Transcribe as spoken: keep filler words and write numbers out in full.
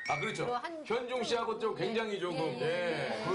아, 그렇죠. 한- 현종 씨하고 좀 굉장히 조금, 예, 예, 예. 예.